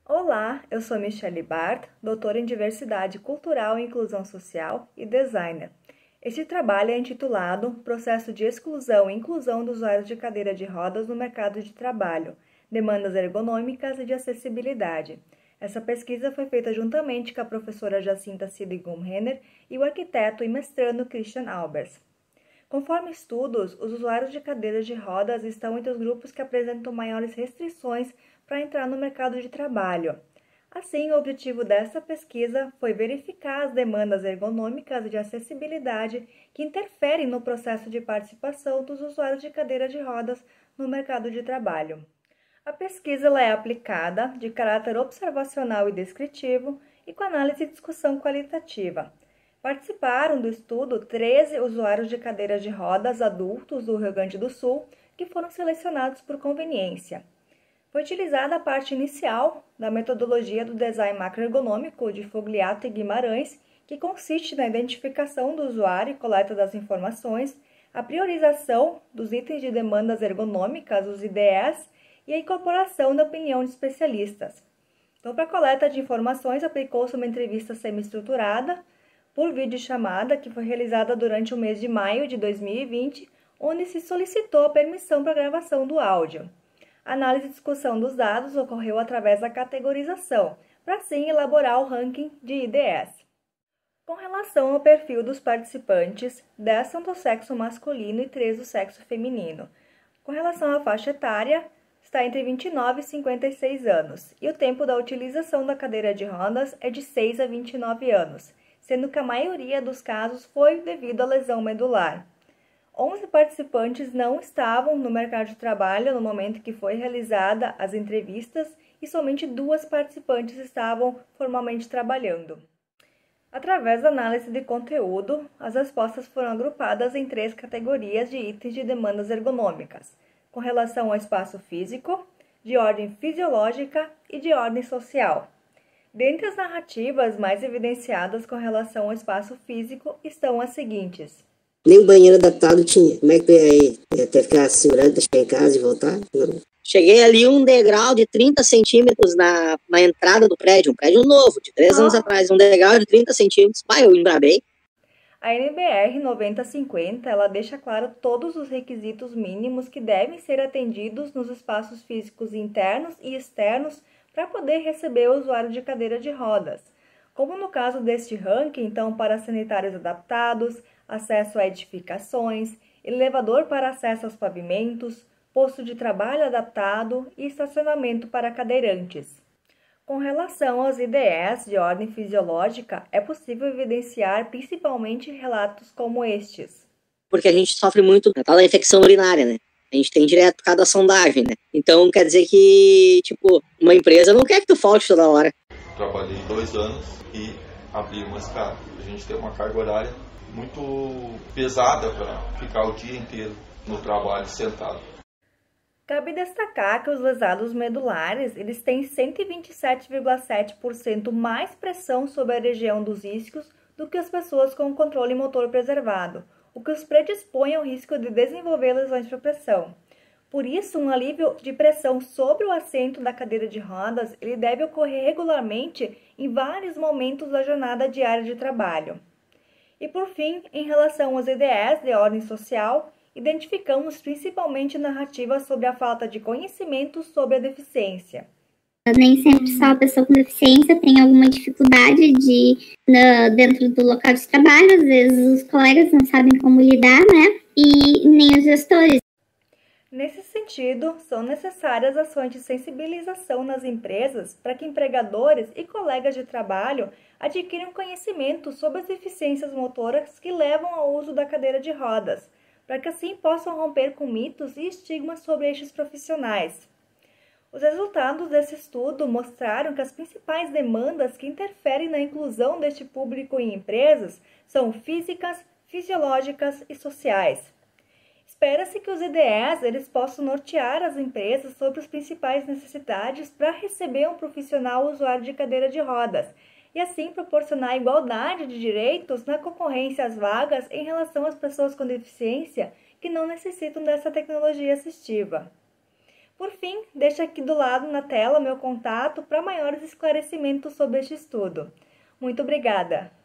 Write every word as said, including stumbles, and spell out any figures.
Olá, eu sou Michele Bart, doutora em Diversidade Cultural e Inclusão Social e designer. Este trabalho é intitulado Processo de Exclusão e Inclusão dos Usuários de Cadeira de Rodas no Mercado de Trabalho, Demandas Ergonômicas e de Acessibilidade. Essa pesquisa foi feita juntamente com a professora Jacinta Siligum-Renner e o arquiteto e mestrando Christian Albers. Conforme estudos, os usuários de cadeiras de rodas estão entre os grupos que apresentam maiores restrições para entrar no mercado de trabalho. Assim, o objetivo dessa pesquisa foi verificar as demandas ergonômicas e de acessibilidade que interferem no processo de participação dos usuários de cadeiras de rodas no mercado de trabalho. A pesquisa ela é aplicada de caráter observacional e descritivo e com análise e discussão qualitativa. Participaram do estudo treze usuários de cadeiras de rodas adultos do Rio Grande do Sul, que foram selecionados por conveniência. Foi utilizada a parte inicial da metodologia do design macroergonômico de Fogliato e Guimarães, que consiste na identificação do usuário e coleta das informações, a priorização dos itens de demandas ergonômicas, os I D Es, e a incorporação da opinião de especialistas. Então, para a coleta de informações, aplicou-se uma entrevista semi-estruturada, por videochamada, que foi realizada durante o mês de maio de dois mil e vinte, onde se solicitou a permissão para a gravação do áudio. A análise e discussão dos dados ocorreu através da categorização, para assim elaborar o ranking de I D Es. Com relação ao perfil dos participantes, dez são do sexo masculino e três do sexo feminino. Com relação à faixa etária, está entre vinte e nove e cinquenta e seis anos, e o tempo da utilização da cadeira de rodas é de seis a vinte e nove anos, sendo que a maioria dos casos foi devido à lesão medular. onze participantes não estavam no mercado de trabalho no momento que foi realizada as entrevistas e somente duas participantes estavam formalmente trabalhando. Através da análise de conteúdo, as respostas foram agrupadas em três categorias de itens de demandas ergonômicas, com relação ao espaço físico, de ordem fisiológica e de ordem social. Dentre as narrativas mais evidenciadas com relação ao espaço físico estão as seguintes. Nem o banheiro adaptado tinha. Como é que tu ia aí? Ia ter que ficar segurando, chegar em casa e voltar? Não. Cheguei ali um degrau de trinta centímetros na, na entrada do prédio, um prédio novo, de três ah. anos atrás, um degrau de trinta centímetros. Pai, eu embrabei. A N B R noventa cinquenta, ela deixa claro todos os requisitos mínimos que devem ser atendidos nos espaços físicos internos e externos para poder receber o usuário de cadeira de rodas. Como no caso deste ranking, então, para sanitários adaptados, acesso a edificações, elevador para acesso aos pavimentos, posto de trabalho adaptado e estacionamento para cadeirantes. Com relação aos I D Es de ordem fisiológica, é possível evidenciar principalmente relatos como estes. Porque a gente sofre muito da tal da infecção urinária, né? A gente tem direto por causa da sondagem, né? Então quer dizer que, tipo, uma empresa não quer que tu falte toda hora. Trabalhei dois anos e abri uma escada. A gente tem uma carga horária muito pesada para ficar o dia inteiro no trabalho sentado. Cabe destacar que os lesados medulares eles têm cento e vinte e sete vírgula sete por cento mais pressão sobre a região dos isquios do que as pessoas com controle motor preservado, o que os predispõe ao risco de desenvolver lesões por pressão. Por isso, um alívio de pressão sobre o assento da cadeira de rodas ele deve ocorrer regularmente em vários momentos da jornada diária de trabalho. E por fim, em relação aos I D Es de ordem social, identificamos principalmente narrativas sobre a falta de conhecimento sobre a deficiência. Nem sempre só a pessoa com deficiência tem alguma dificuldade de na, dentro do local de trabalho, às vezes os colegas não sabem como lidar, né? E nem os gestores. Nesse sentido, são necessárias ações de sensibilização nas empresas para que empregadores e colegas de trabalho adquiram conhecimento sobre as deficiências motoras que levam ao uso da cadeira de rodas, para que assim possam romper com mitos e estigmas sobre estes profissionais. Os resultados desse estudo mostraram que as principais demandas que interferem na inclusão deste público em empresas são físicas, fisiológicas e sociais. Espera-se que os I D Es eles possam nortear as empresas sobre as principais necessidades para receber um profissional usuário de cadeira de rodas e assim proporcionar igualdade de direitos na concorrência às vagas em relação às pessoas com deficiência que não necessitam dessa tecnologia assistiva. Por fim, deixo aqui do lado na tela meu contato para maiores esclarecimentos sobre este estudo. Muito obrigada!